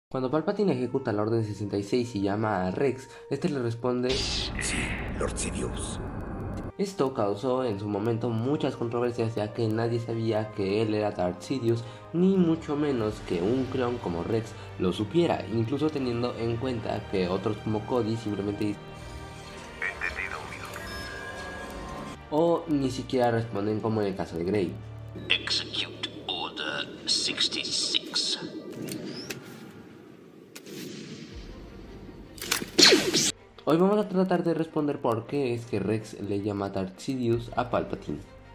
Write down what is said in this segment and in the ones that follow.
Cuando Palpatine ejecuta la Orden 66 y llama a Rex, este le responde: Sí, Lord Sidious. Esto causó en su momento muchas controversias, ya que nadie sabía que él era Darth Sidious, ni mucho menos que un clon como Rex lo supiera, incluso teniendo en cuenta que otros como Cody simplemente Entendido, Will. o ni siquiera responden, como en el caso de Grey. Execute Order 66. Hoy vamos a tratar de responder por qué es que Rex le llama Darth Sidious a Palpatine.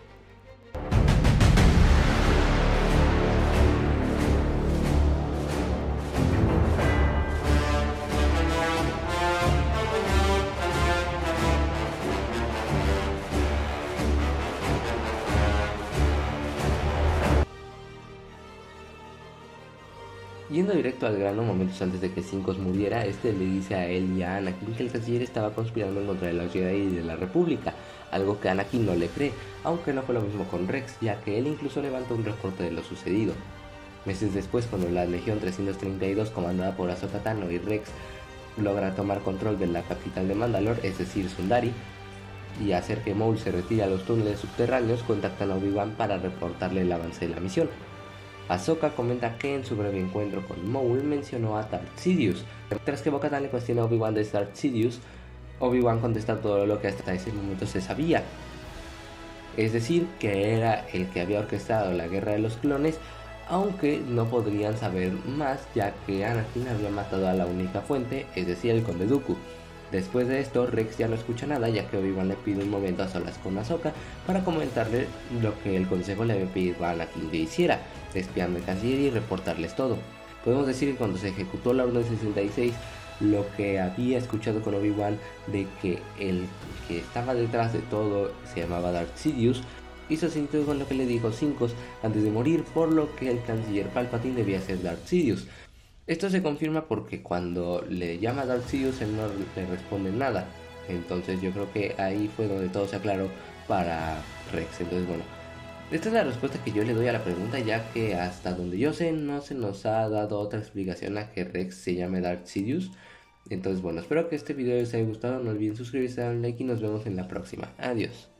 Yendo directo al grano, momentos antes de que Sincos muriera, este le dice a él y a Anakin que el canciller estaba conspirando en contra de la Jedi y de la República, algo que Anakin no le cree, aunque no fue lo mismo con Rex, ya que él incluso levantó un reporte de lo sucedido. Meses después, cuando la Legión 332, comandada por Ahsoka Tano y Rex, logra tomar control de la capital de Mandalore, es decir, Sundari, y hacer que Maul se retire a los túneles subterráneos, contactan a Obi-Wan para reportarle el avance de la misión. Ahsoka comenta que en su breve encuentro con Maul mencionó a Darth Sidious. Tras que Bo-Katan le cuestiona a Obi-Wan de Darth Sidious, Obi-Wan contesta todo lo que hasta ese momento se sabía. Es decir, que era el que había orquestado la guerra de los clones, aunque no podrían saber más, ya que Anakin había matado a la única fuente, es decir, el Conde Dooku. Después de esto, Rex ya no escucha nada, ya que Obi-Wan le pide un momento a solas con Ahsoka para comentarle lo que el consejo le había pedido a Anakin que hiciera, espiando el canciller y reportarles todo. Podemos decir que cuando se ejecutó la Orden 66, lo que había escuchado con Obi-Wan de que el que estaba detrás de todo se llamaba Darth Sidious, hizo sentido con lo que le dijo Sincos antes de morir, por lo que el canciller Palpatine debía ser Darth Sidious. Esto se confirma porque cuando le llama a Darth Sidious él no le responde nada. Entonces yo creo que ahí fue donde todo se aclaró para Rex. Entonces bueno, esta es la respuesta que yo le doy a la pregunta, ya que hasta donde yo sé no se nos ha dado otra explicación a que Rex se llame Darth Sidious. Entonces bueno, espero que este video les haya gustado, no olviden suscribirse, darle like y nos vemos en la próxima. Adiós.